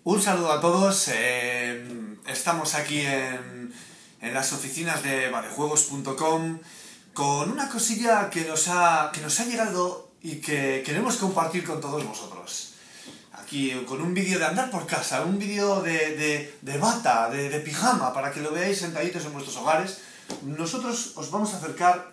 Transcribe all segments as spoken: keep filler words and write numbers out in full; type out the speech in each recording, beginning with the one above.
Un saludo a todos, eh, estamos aquí en, en las oficinas de vadejuegos punto com con una cosilla que nos, ha, que nos ha llegado y que queremos compartir con todos vosotros. Aquí con un vídeo de andar por casa, un vídeo de, de, de bata, de, de pijama, para que lo veáis sentaditos en vuestros hogares. Nosotros os vamos a acercar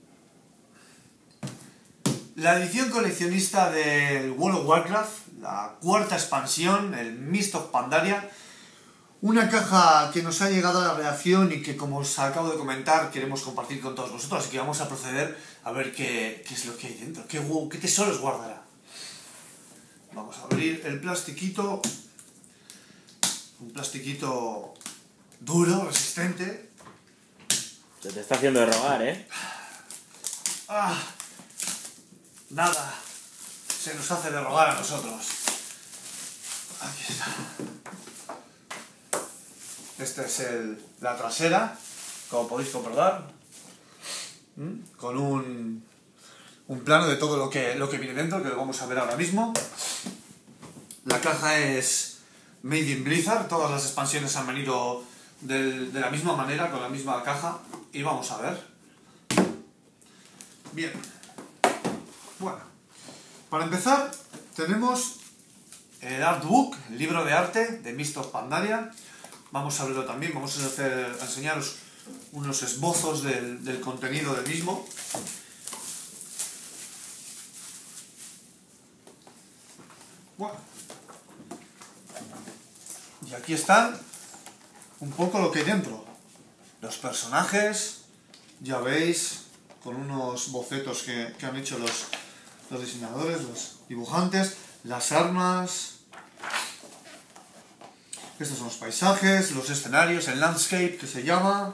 la edición coleccionista del World of Warcraft, la cuarta expansión, el Mist of Pandaria. Una caja que nos ha llegado a la redacción y que, como os acabo de comentar, queremos compartir con todos vosotros. Así que vamos a proceder a ver qué, qué es lo que hay dentro, qué, qué tesoros guardará. Vamos a abrir el plastiquito. Un plastiquito duro, resistente. Se te está haciendo de rogar, ¿eh? Ah, nada se nos hace de rogar a nosotros. Aquí está. Esta es el, la trasera, como podéis comprobar, ¿Mm? con un, un plano de todo lo que, lo que viene dentro, que lo vamos a ver ahora mismo. La caja es Made in Blizzard, todas las expansiones han venido del, de la misma manera, con la misma caja, y vamos a ver. Bien. Bueno, para empezar tenemos el artbook, el libro de arte de Mist of Pandaria. Vamos a verlo también, vamos a, hacer, a enseñaros unos esbozos del, del contenido del mismo. Bueno. Y aquí están un poco lo que hay dentro. Los personajes, ya veis, con unos bocetos que, que han hecho los, los diseñadores, los dibujantes, las armas. Estos son los paisajes, los escenarios, el landscape que se llama.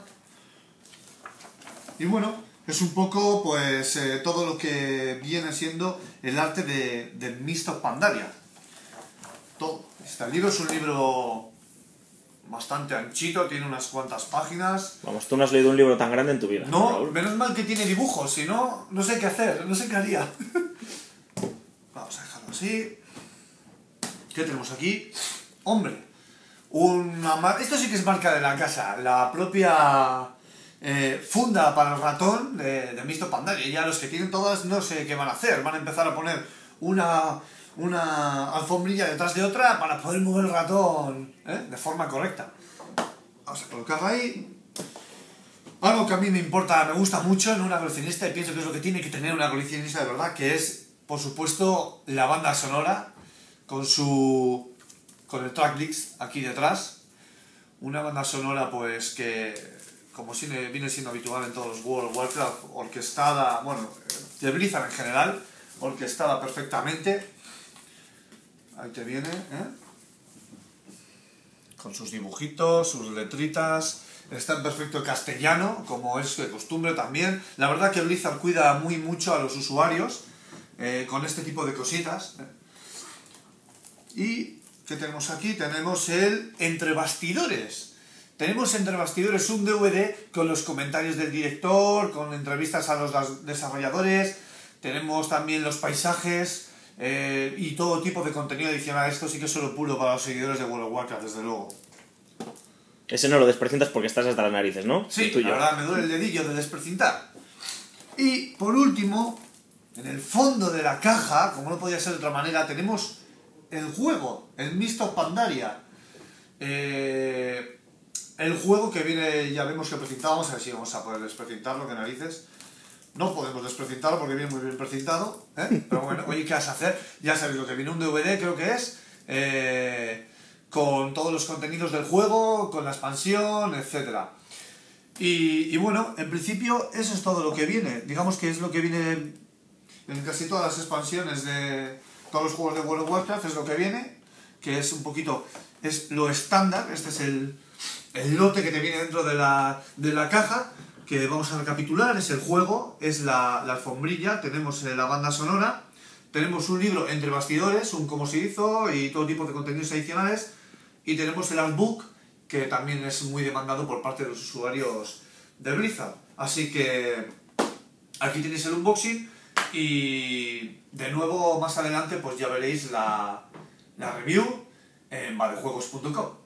Y bueno, es un poco pues eh, todo lo que viene siendo el arte de, de Mist of Pandaria. Todo. Este libro es un libro bastante anchito, tiene unas cuantas páginas. Vamos, tú no has leído un libro tan grande en tu vida. No, Raúl. menos mal que tiene dibujos, si no, no sé qué hacer, no sé qué haría. Vamos a dejarlo así. ¿Qué tenemos aquí? Hombre, una mar... esto sí que es marca de la casa, la propia eh, funda para el ratón de, de Mist of Pandaria. Ya los que tienen todas no sé qué van a hacer, van a empezar a poner una... una alfombrilla detrás de otra para poder mover el ratón, ¿eh? de forma correcta. Vamos a colocarla ahí. Algo que a mí me importa, me gusta mucho en una coleccionista, y pienso que es lo que tiene que tener una coleccionista de verdad, que es, por supuesto, la banda sonora con su con el tracklist aquí detrás. Una banda sonora pues que, como viene siendo habitual en todos los World of Warcraft, orquestada, bueno, de Blizzard en general, orquestada perfectamente. Ahí te viene, ¿eh? Con sus dibujitos, sus letritas. Está en perfecto castellano, como es de costumbre también. La verdad que Blizzard cuida muy mucho a los usuarios eh, con este tipo de cositas. ¿Y qué tenemos aquí? Tenemos el Entre Bastidores. Tenemos Entre Bastidores un D V D con los comentarios del director, con entrevistas a los desarrolladores. Tenemos también los paisajes. Eh, y todo tipo de contenido adicional. Esto sí que es solo puro para los seguidores de World of Warcraft, desde luego. Ese no lo desprecintas porque estás hasta las narices, ¿no? Sí, la verdad me duele el dedillo de desprecintar. Y por último, en el fondo de la caja, como no podía ser de otra manera, tenemos el juego, el Mist of Pandaria. Eh, el juego que viene, ya vemos que precintado, vamos a ver si vamos a poder desprecintarlo, que narices. No podemos desprecintarlo porque viene muy bien precintado, ¿eh? Pero bueno, oye, ¿qué vas a hacer? Ya sabéis lo que viene, un D V D creo que es, eh, con todos los contenidos del juego, con la expansión, etcétera. Y, y bueno, en principio eso es todo lo que viene. Digamos que es lo que viene en casi todas las expansiones de todos los juegos de World of Warcraft, es lo que viene, que es un poquito, es lo estándar. Este es el, el lote que te viene dentro de la, de la caja, que vamos a recapitular. Es el juego, es la, la alfombrilla, tenemos la banda sonora, tenemos un libro Entre Bastidores, un cómo se hizo y todo tipo de contenidos adicionales, y tenemos el artbook, que también es muy demandado por parte de los usuarios de Blizzard. Así que aquí tenéis el unboxing, y de nuevo más adelante pues ya veréis la, la review en valejuegos punto com.